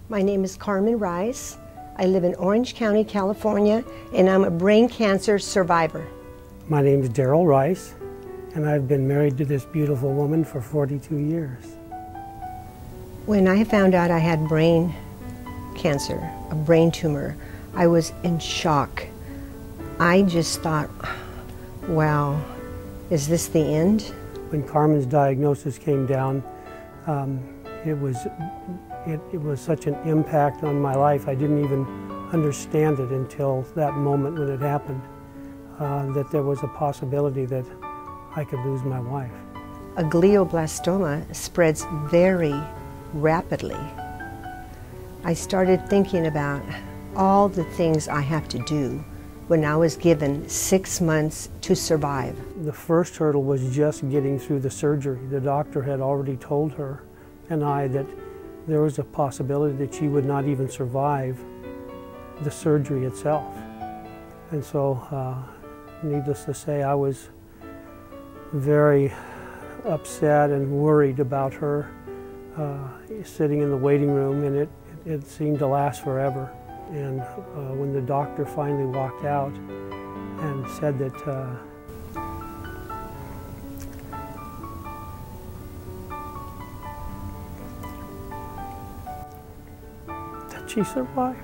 My name is Carmen Rice. I live in Orange County, California, and I'm a brain cancer survivor. My name is Darrell Rice, and I've been married to this beautiful woman for 42 years. When I found out I had brain cancer, a brain tumor, I was in shock. I just thought, wow, is this the end? When Carmen's diagnosis came down, it was such an impact on my life. I didn't even understand it until that moment when it happened, that there was a possibility that I could lose my wife. A glioblastoma spreads very rapidly. I started thinking about all the things I have to do when I was given 6 months to survive. The first hurdle was just getting through the surgery. The doctor had already told her and I that there was a possibility that she would not even survive the surgery itself. And so, needless to say, I was very upset and worried about her sitting in the waiting room, and it seemed to last forever. And when the doctor finally walked out and said that she survived.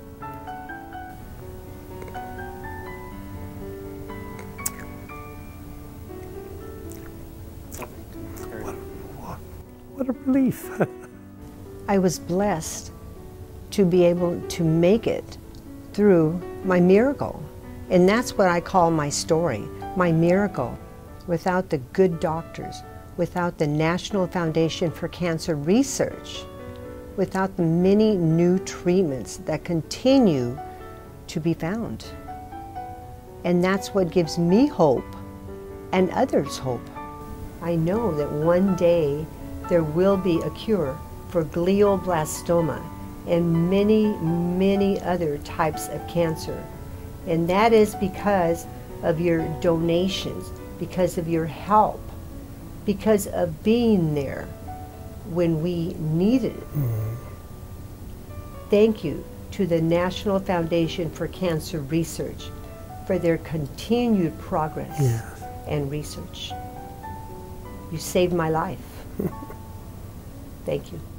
What a relief. I was blessed to be able to make it through my miracle. And that's what I call my story, my miracle. Without the good doctors, without the National Foundation for Cancer Research, without the many new treatments that continue to be found. And that's what gives me hope and others hope. I know that one day there will be a cure for glioblastoma and many, many other types of cancer. And that is because of your donations, because of your help, because of being there when we needed it. Thank you to the National Foundation for Cancer Research for their continued progress and research. You saved my life. Thank you.